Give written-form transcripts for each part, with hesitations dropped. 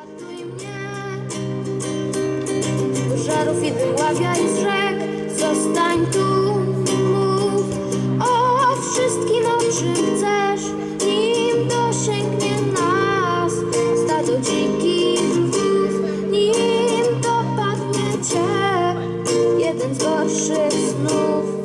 Ratuj mnie z pożarów i wyławiaj z rzek. Zostań tu, mów o wszystkim, o czym chcesz, nim dosięgnie nas stado dzikich lwów, nim dopadnie cię jeden z gorszych snów.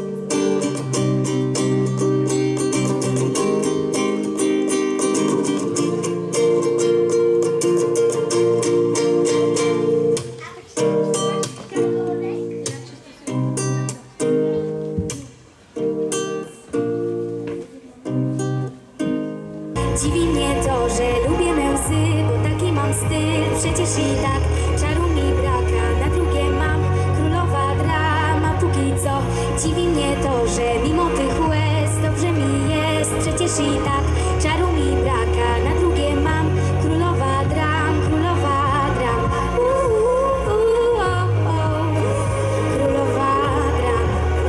Dziwi mnie to, że lubię me łzy, bo taki mam styl. Przecież i tak czaru mi braka, na drugie mam królowa drama. Póki co dziwi mnie to, że mimo tych łez dobrze mi jest. Przecież i tak czaru mi braka, na drugie mam królowa dram, królowa dram. Królowa dram.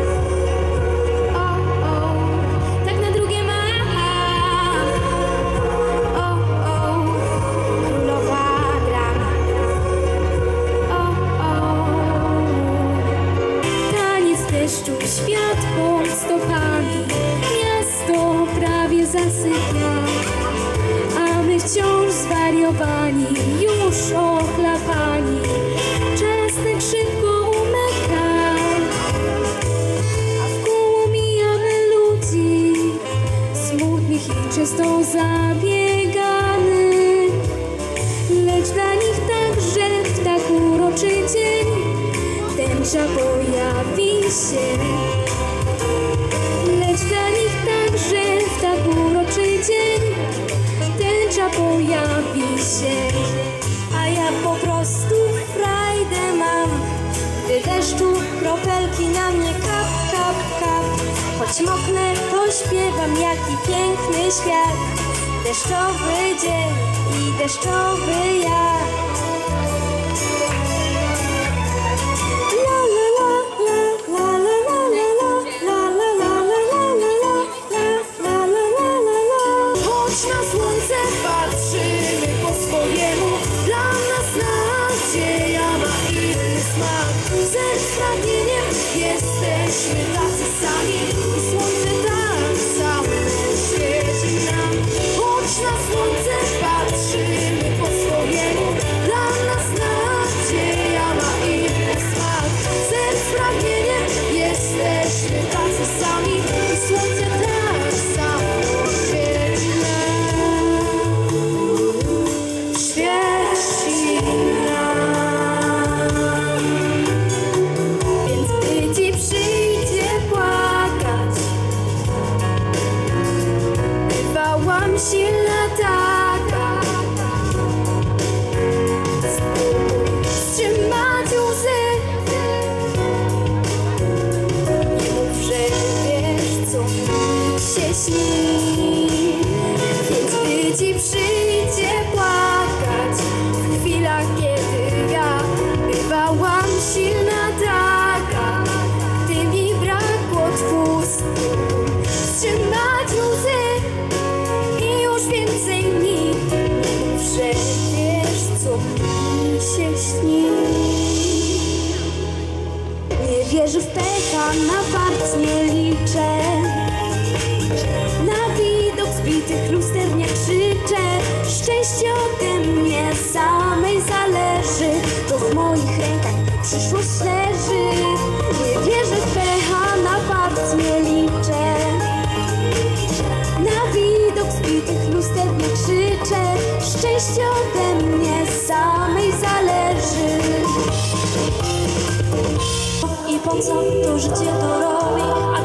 Tak na drugie mam. Deszczu, świat pod stopami, miasto prawie zasypia, a my wciąż zwariowani, już ochlapani. Czas tak szybko umyka, a wkoło mijamy ludzi, smutnych i często zabieganych, lecz dla nich także w tak uroczy dzień tęcza pojawi się, lecz dla nich także w tak uroczy dzień tęcza pojawi się. A ja po prostu frajdę mam, gdy deszczu kropelki na mnie kap, kap, kap. Choć moknę, to śpiewam, jaki piękny świat. Deszczowy dzień i deszczowy ja. Jesteśmy tacy sami i słońce tak samo świeci nam. Choć na słońce patrzymy po swojemu, dla nas nadzieja ma inny smak. Serc pragnieniem jesteśmy tacy sami i słońce tak samo świeci nam. Świeci nam. Silna taka, spróbuj wstrzymać łzy. Nie mów, że wiesz, co mi się śni. Więc gdy ci przyjdzie płakać w chwilach, kiedy ja bywałam silna taka, gdy mi brakło tchu, spróbuj wstrzymać łzy. Więcej mi że wiesz, co mi się śni. Nie wierzę w pecha, na fart nie liczę, na widok zbitych luster nie krzyczę. Szczęście ode mnie samej zależy, to w moich rękach przyszłość leży. Nie wierzę w pecha, na fart nie liczę, na widok zbitych luster nie krzyczę. Szczęście ode mnie samej zależy. I po co to życie to robi?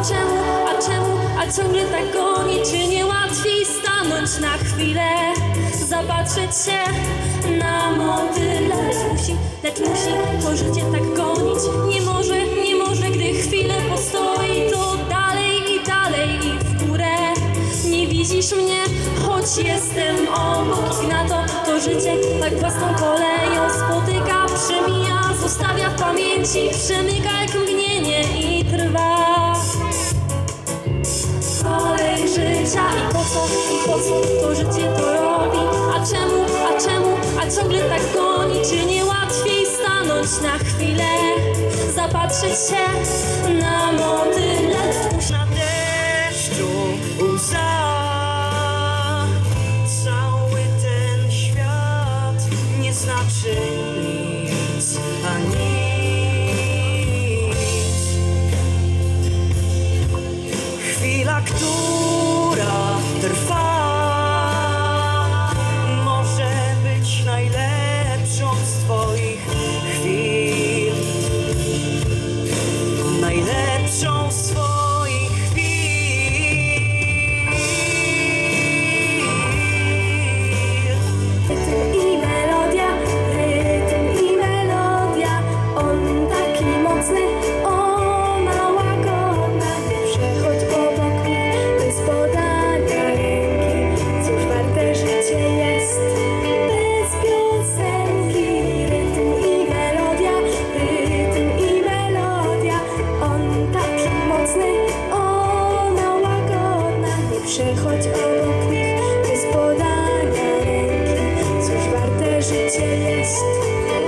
A ciągle tak goni? Czy nie łatwiej stanąć na chwilę, zapatrzeć się na motyle? Lecz musi to życie tak gonić. Nie może, gdy chwilę postoi, to dalej i w górę. Nie widzisz mnie, choć jestem obok. I na to życie tak własną koleją spotyka, przemija, zostawia w pamięci, przemyka jak mgnienie i trwa. Kolej życia i po co to życie to robi? A a ciągle tak goni. Czy nie łatwiej stanąć na chwilę, zapatrzeć się na motyle? Na deszczu łza, cały ten świat nie znaczy nic, a nic. Chwila, która trwa, może być najlepszą z twoich chwil, najlepszą z swoich chwil. Rytm i melodia, on taki mocny, ona łagodna. Nie przechodź obok nich bez podania ręki. Cóż warte życie jest bez piosenki? Rytm i melodia, on taki mocny, ona łagodna. Nie przechodź obok nich bez podania ręki. Cóż warte życie jest